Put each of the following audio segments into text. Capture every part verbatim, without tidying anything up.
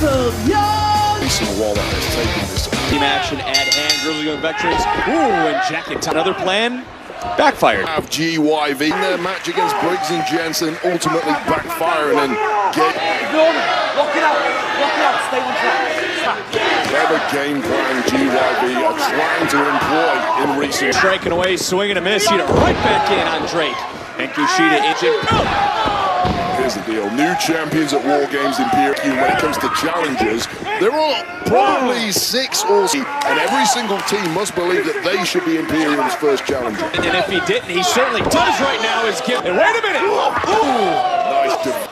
Grizzled Young. Jason Waller has taken this. Team action at hand, Grizzled Young Veterans. Ooh, and jacket. Another plan backfired. Have G Y V in their match against Briggs and Jensen ultimately backfiring and get. Ignore me. Lock it out. Lock it out. Stay on track. Stop. Whatever game plan G Y V are trying to employ in recent. Striking away, swinging a miss. Kushida right back in on Drake. And Kushida injured. Here's the deal. New champions at War Games Imperium. When it comes to challenges, there are probably six or seven, and every single team must believe that they should be Imperium's first challenger. And if he didn't, he certainly does right now. Is give. And wait a minute. Ooh. Nice div-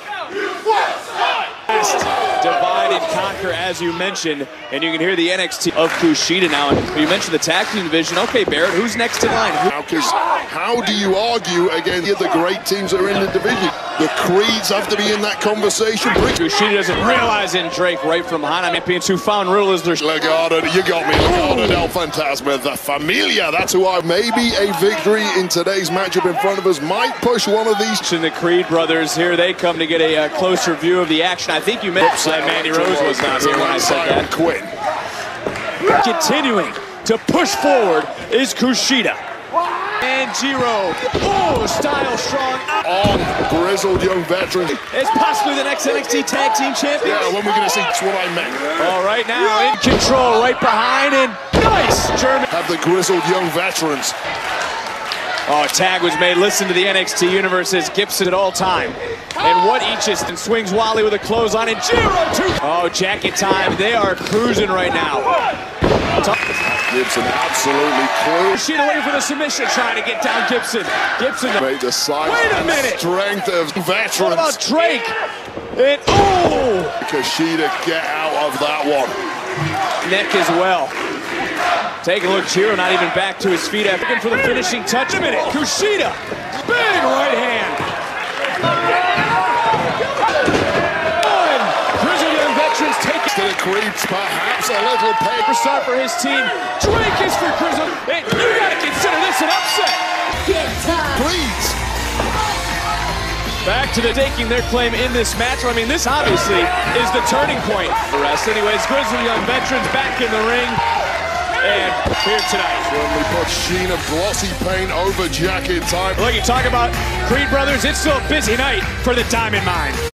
Divide and conquer, as you mentioned, and you can hear the N X T of Kushida now. And you mentioned the tag team division. Okay, Barrett, who's next in line? Now, because how do you argue against the great teams that are in the division? The Creeds have to be in that conversation. Kushida doesn't realize in Drake right from behind. Champions who found real is their Legado, you got me. Legado del Fantasma, the Familia. That's who I. Maybe a victory in today's matchup in front of us might push one of these. And the Creed brothers here, they come to get a uh, closer view of the action. I think you mentioned that Mandy Rose was not here when I said that. Quinn. Continuing to push forward is Kushida. And Jiro, oh, style strong. On Grizzled Young Veterans. It's possibly the next N X T Tag Team Champion. Yeah, when we're going to see, that's what I meant. All right, now in control, right behind, and nice German. Have the Grizzled Young Veterans. Oh, tag was made. Listen to the N X T Universe as Gibson at all time. And what each is, and swings Wally with a clothesline, and Jiro too. Oh, jacket time. They are cruising right now. Gibson absolutely clear. Kushida waiting for the submission, trying to get down Gibson. Gibson. Made the size Wait a and minute. strength of veterans. What about Drake? And oh! Kushida, get out of that one. Neck as well. Take a look, Jiro not even back to his feet. Looking for the finishing touch. A minute, Kushida, big right hand. One, Grizzled Young Veterans take it To the Creeps, perhaps a little paper. start for his team. Drake is for Grizzled. And you gotta consider this an upset. Creeds. Back to the taking their claim in this match. I mean, this obviously is the turning point. The rest, anyways, Grizzled Young Veterans back in the ring. And here tonight. When we put Sheen of glossy paint over jacket time. Look, you talk about Creed brothers, it's still a busy night for the Diamond Mine.